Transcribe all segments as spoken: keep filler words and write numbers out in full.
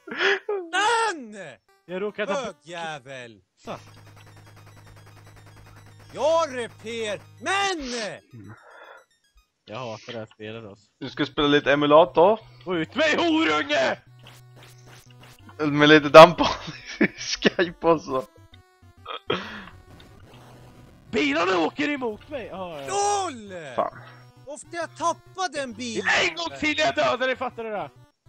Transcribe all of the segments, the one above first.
Men! Jag råkade... Bögjävel! Så. Jag reper, men! Jag hatar det här spelet alltså. Du ska spela lite emulator. Gå ut med horunge! Med lite dampar i Skype också. Bilarna åker emot mig! Ah, ja. Doll! Fan. Ofta jag tappade en bil. En gång till jag dödar dig, fattar du det?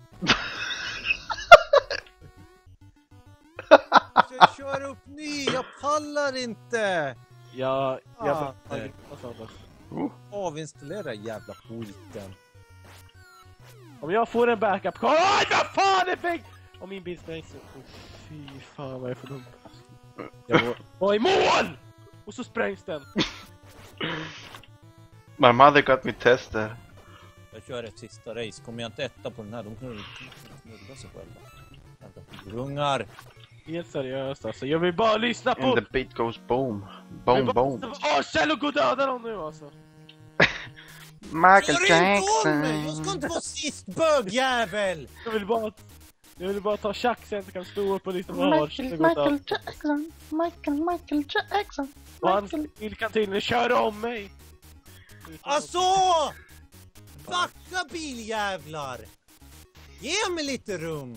Jag kör upp ny, jag pallar inte. Ja, jag Ah, fattar. Vad sa du? Oh. Avinstallera jävla skiten. Om jag får en backup car... Aj, vad fan är fäng! Om min bil sprängs... Oh, fy fan vad jag får dumt. Jag var, var i mål! Och så sprängs den. My mother got me tested. Jag kör ett sista race. Kommer jag inte etta på den här, de kommer knudda sig själva. Rungar. Helt seriöst alltså. Jag vill bara lyssna på... And the beat goes boom. Boom, boom. Åh, Kjell och gå och döda dem nu alltså. Michael Kör inte om Jackson. mig! Jag ska inte vara sist, bögjävel! Jag vill bara... Jag vill bara ta tjack så jag inte kan stå upp och liksom... Michael, Michael Jackson, Michael, Michael Jackson, Och han Michael. vill kan tydligen köra om mig. Alltså! Backa biljävlar! Ge mig lite rum!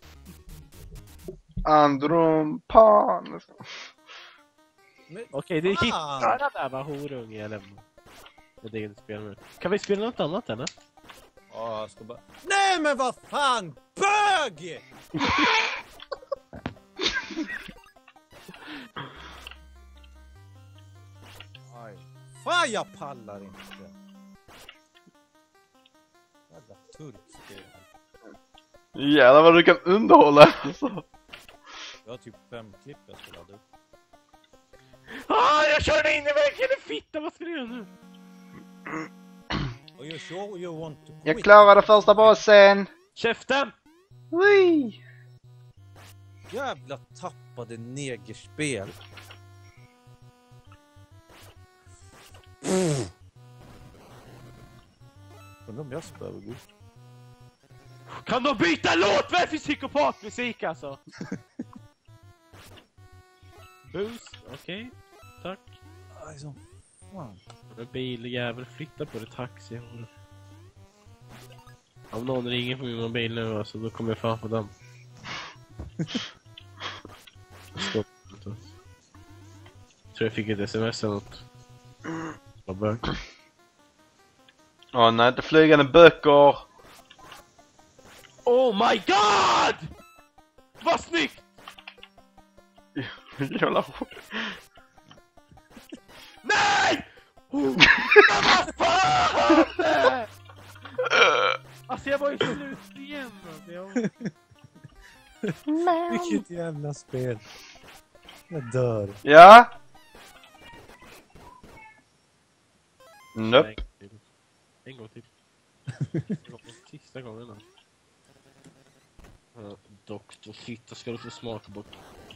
Androm pan. Men, Okej, det är fan. hittarna där var horunge jag lämnar. Det är inte spel med. Kan vi spela något annat eller? Ja, jag ska bara... Nej men vad fan! Bög! Aj. Fan, jag pallar inte. Jävla turkspel. Jävlar vad du kan underhålla alltså. Jag har typ fem klipp jag ska ladda upp. Ah, jag körde in i väggen, en fitta, vad ska du göra nu? Och you sure you want to quit? Jag klarade första bossen. Käften! Wee. Jävla tappade negerspel. Undrar om jag spöar gå. Kan de byta låt? Vad är för psykopatmusik alltså? Boost, okej. Okay. Tack. Aj, som fan. En biljävel, flytta på det, taxi. Om någon ringer på min mobil nu alltså, då kommer jag fan på dem. Stopp. Tror jag fick ett sms eller något. Vad bör? Åh nej, inte flygande böcker. Oh my god! Vad snyggt! Jävla Nej! Oh, vad fan! Alltså jag var ju slut igen. Jag... Vilket jävla spel. Jag dör. Ja. Nope. En gång till. Sista gången då. Ja, doktor fitta ska du få smaka bort.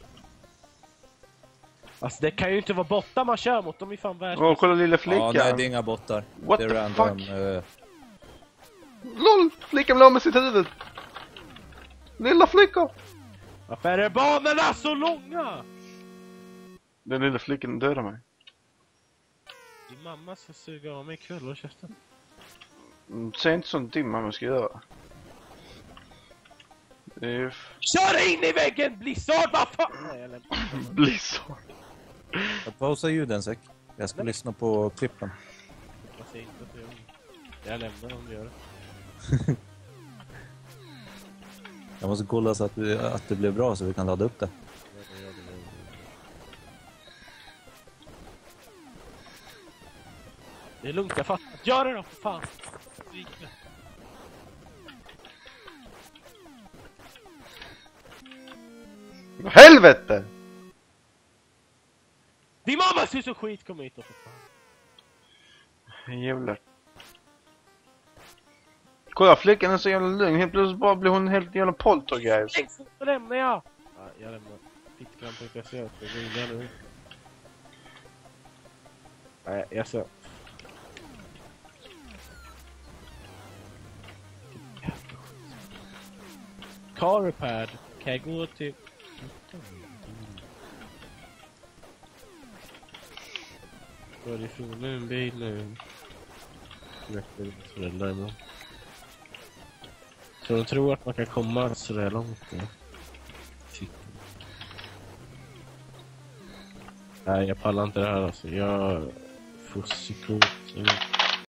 Alltså det kan ju inte vara bottar man kör mot, de är fan värst. Åh, kolla lilla flickan. Ja, nej, det är inga bottar. What det är the random. fuck? Uh... LOL, flickan vill ha med sitt huvud. Lilla flickan. Varför är banorna så långa? Den lilla flickan dödar mig. Din mamma ska suga av mig ikväll och käften. Mm, säg inte sånt din mamma ska göra. If... Kör in i väggen, Blizzard, vad fan? Nej, eller... Blizzard. Jag pausar ljuden en sek. Jag ska lyssna på klippen. Jag säger inte att jag gör det. Jag lämnar om du gör det. Jag måste kolla så att, vi, att det blir bra så vi kan ladda upp det. Det är lugnt, jag fattar. Gör det då, för fan. Helvete! Din mamma ser så skit, kom hit då för fan. Jävlar. Kolla, flickan är så jävla lugn. Helt plötsligt bara blir hon helt jävla poltergeist. Så lämnar jag. Ja, jag lämnar. Fittkram på P C. Jag vill jag nu. Nej, jag ser. car repaired. Kan jag gå till... Vad är det för nu? En bil nu. Så de tror att man kan komma så där långt. Ja. Nej, jag pallar inte det här alltså. Jag får psykos.